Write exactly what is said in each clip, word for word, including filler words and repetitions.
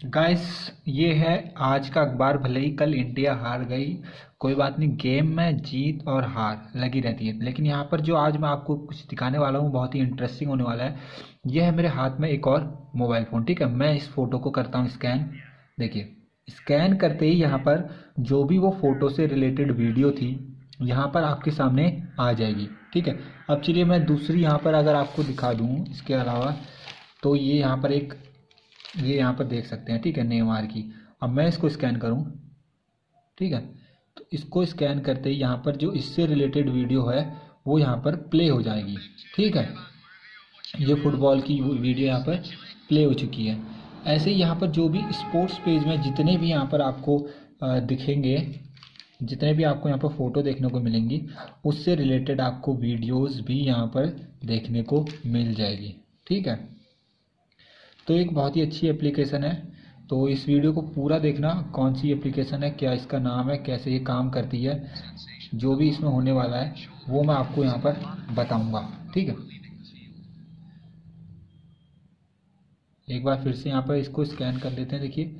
Guys, ये है आज का अखबार। भले ही कल इंडिया हार गई, कोई बात नहीं। गेम में जीत और हार लगी रहती है, लेकिन यहाँ पर जो आज मैं आपको कुछ दिखाने वाला हूँ बहुत ही इंटरेस्टिंग होने वाला है। ये है मेरे हाथ में एक और मोबाइल फ़ोन। ठीक है, मैं इस फ़ोटो को करता हूँ स्कैन। देखिए, स्कैन करते ही यहाँ पर जो भी वो फ़ोटो से रिलेटेड वीडियो थी यहाँ पर आपके सामने आ जाएगी। ठीक है, अब चलिए मैं दूसरी यहाँ पर अगर आपको दिखा दूँ इसके अलावा, तो ये यहाँ पर एक, ये यहाँ पर देख सकते हैं। ठीक है, नेमार की। अब मैं इसको स्कैन करूँ। ठीक है, तो इसको स्कैन करते ही यहाँ पर जो इससे रिलेटेड वीडियो है वो यहाँ पर प्ले हो जाएगी। ठीक है, ये फुटबॉल की वीडियो यहाँ पर प्ले हो चुकी है। ऐसे ही यहाँ पर जो भी स्पोर्ट्स पेज में जितने भी यहाँ पर आपको अ, दिखेंगे, जितने भी आपको यहाँ पर फ़ोटो देखने को मिलेंगी, उससे रिलेटेड आपको वीडियोस भी यहाँ पर देखने को मिल जाएगी। ठीक है, तो एक बहुत ही अच्छी एप्लीकेशन है। तो इस वीडियो को पूरा देखना, कौन सी एप्लीकेशन है, क्या इसका नाम है, कैसे ये काम करती है, जो भी इसमें होने वाला है वो मैं आपको यहाँ पर बताऊंगा। ठीक है, एक बार फिर से यहाँ पर इसको स्कैन कर लेते हैं। देखिए,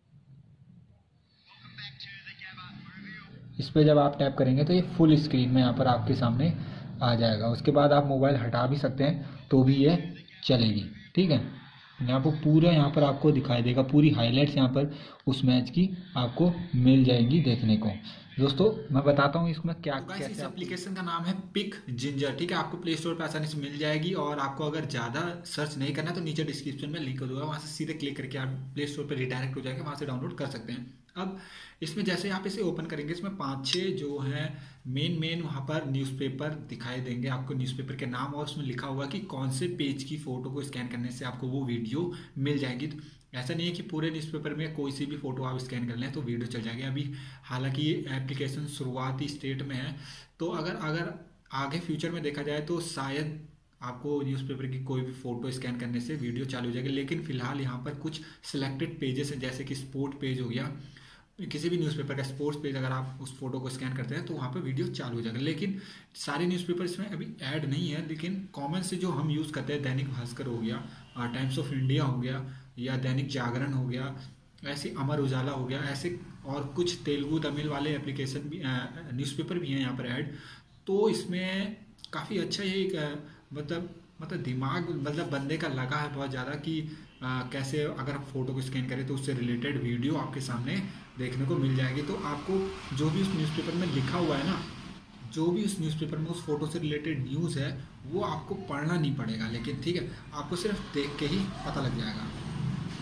इस पर जब आप टैप करेंगे तो ये फुल स्क्रीन में यहाँ पर आपके सामने आ जाएगा। उसके बाद आप मोबाइल हटा भी सकते हैं तो भी ये चलेगी। ठीक है, यहाँ पर पूरा यहाँ पर आपको दिखाई देगा, पूरी हाइलाइट्स यहाँ पर उस मैच की आपको मिल जाएंगी देखने को। दोस्तों, मैं बताता हूँ इसमें क्या, तो कैसे। इस एप्लीकेशन का नाम है पिक जिंजर। ठीक है, आपको प्ले स्टोर पर आसानी से मिल जाएगी, और आपको अगर ज़्यादा सर्च नहीं करना है तो नीचे डिस्क्रिप्शन में लिंक हो दूंगा, वहाँ से सीधे क्लिक करके आप प्ले स्टोर पर रिडायरेक्ट हो जाएगा, वहाँ से डाउनलोड कर सकते हैं। अब इसमें जैसे आप इसे ओपन करेंगे, इसमें पाँच छः जो हैं मेन मेन वहाँ पर न्यूज़पेपर दिखाई देंगे आपको, न्यूज़पेपर के नाम, और उसमें लिखा हुआ कि कौन से पेज की फ़ोटो को स्कैन करने से आपको वो वीडियो मिल जाएगी। तो ऐसा नहीं है कि पूरे न्यूज़पेपर में कोई सी भी फ़ोटो आप स्कैन कर लें तो वीडियो चल जाएगी। अभी हालांकि ये एप्लीकेशन शुरुआती स्टेट में है, तो अगर अगर आगे फ्यूचर में देखा जाए तो शायद आपको न्यूज़पेपर की कोई भी फ़ोटो स्कैन करने से वीडियो चालू हो जाएगी। लेकिन फिलहाल यहाँ पर कुछ सिलेक्टेड पेजेस हैं, जैसे कि स्पोर्ट पेज हो गया, किसी भी न्यूज़पेपर का स्पोर्ट्स पेज, अगर आप उस फोटो को स्कैन करते हैं तो वहाँ पर वीडियो चालू हो जाएगा। लेकिन सारे न्यूज़पेपर इसमें अभी ऐड नहीं है, लेकिन कॉमन से जो हम यूज़ करते हैं, दैनिक भास्कर हो गया, टाइम्स ऑफ इंडिया हो गया, या दैनिक जागरण हो गया, ऐसे अमर उजाला हो गया, ऐसे और कुछ तेलुगु तमिल वाले एप्लीकेशन भी, न्यूज़पेपर भी हैं यहाँ पर ऐड। तो इसमें काफ़ी अच्छा ये एक अ, मतलब मतलब दिमाग, मतलब बंदे का लगा है बहुत ज़्यादा कि आ, कैसे अगर आप फोटो को स्कैन करें तो उससे रिलेटेड वीडियो आपके सामने देखने को मिल जाएगी। तो आपको जो भी उस न्यूज़पेपर में लिखा हुआ है ना, जो भी उस न्यूज़पेपर में उस फोटो से रिलेटेड न्यूज़ है, वो आपको पढ़ना नहीं पड़ेगा। लेकिन ठीक है, आपको सिर्फ देख के ही पता लग जाएगा।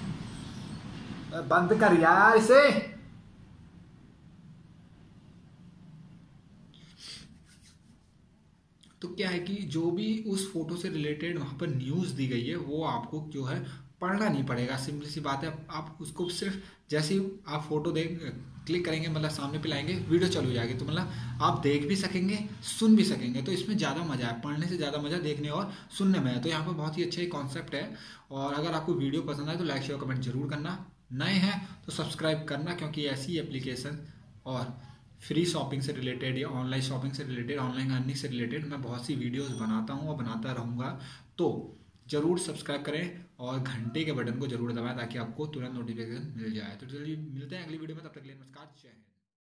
बंद कर यार इसे। तो क्या है कि जो भी उस फोटो से रिलेटेड वहाँ पर न्यूज़ दी गई है वो आपको जो है पढ़ना नहीं पड़ेगा। सिंपली सी बात है, आप उसको सिर्फ जैसे ही आप फोटो देख क्लिक करेंगे, मतलब सामने पे लाएंगे, वीडियो चालू हो जाएगी, तो मतलब आप देख भी सकेंगे, सुन भी सकेंगे। तो इसमें ज़्यादा मज़ा है, पढ़ने से ज़्यादा मज़ा देखने और सुनने में है। तो यहाँ पर बहुत ही अच्छा एक कॉन्सेप्ट है। और अगर आपको वीडियो पसंद आए तो लाइक शेयर कमेंट जरूर करना, नए हैं तो सब्सक्राइब करना, क्योंकि ऐसी एप्लीकेशन और फ्री शॉपिंग से रिलेटेड या ऑनलाइन शॉपिंग से रिलेटेड, ऑनलाइन अर्निंग से रिलेटेड मैं बहुत सी वीडियोस बनाता हूँ और बनाता रहूँगा। तो जरूर सब्सक्राइब करें और घंटे के बटन को जरूर दबाएं ताकि आपको तुरंत नोटिफिकेशन मिल जाए। तो चलिए मिलते हैं अगली वीडियो में, तब तक के लिए नमस्कार, जय हिंद।